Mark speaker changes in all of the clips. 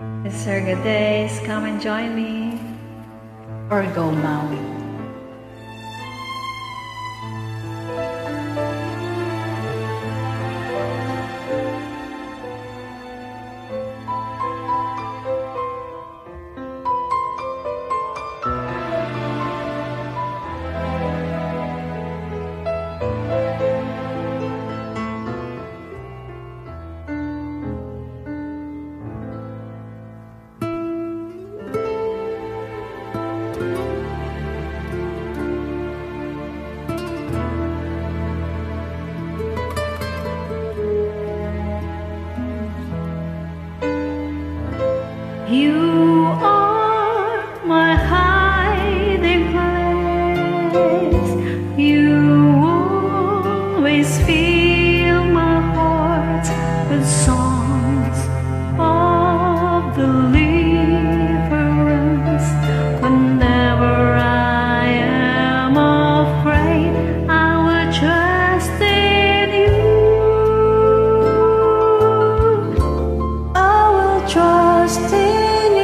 Speaker 1: These are good days, come and join me.
Speaker 2: Or go Mawee.
Speaker 1: You are my hiding place. You always fill my heart with songs of deliverance. Whenever I am afraid, I will trust in you. I will trust in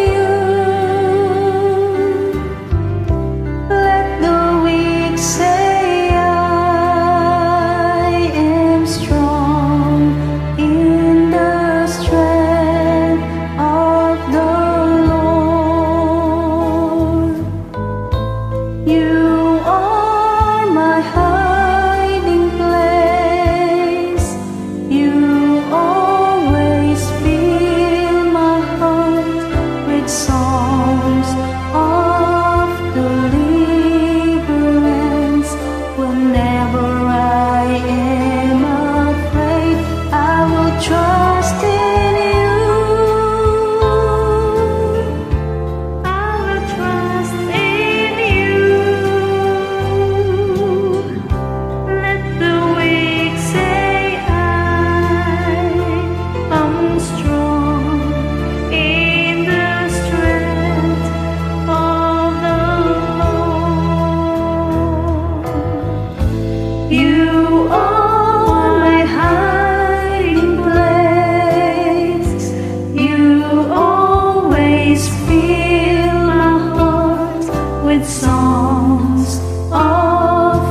Speaker 1: songs of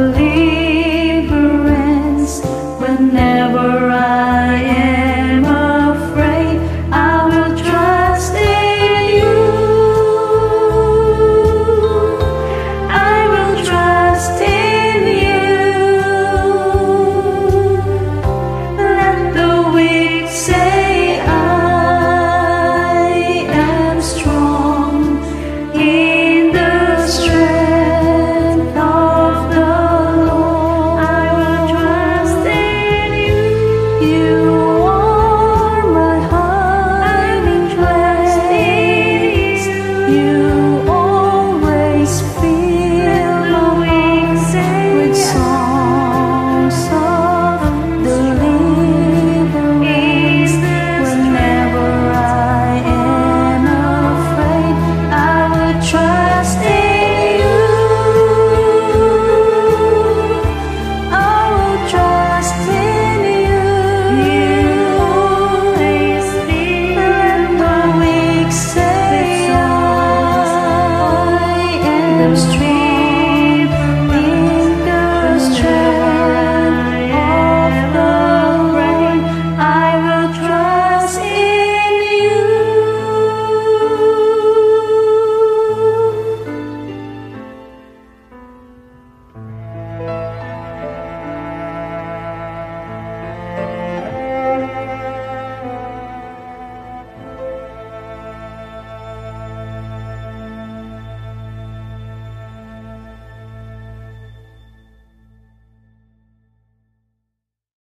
Speaker 1: deliverance. Whenever I am afraid, I will trust in you. I will trust in you. Let the weak say I am strong in the strength of the Lord. I will trust in you. You are my hiding place. You always fill my heart with songs of deliverance. Whenever I am afraid, I will trust in you. I will trust in you. You always let the weak say I am strong.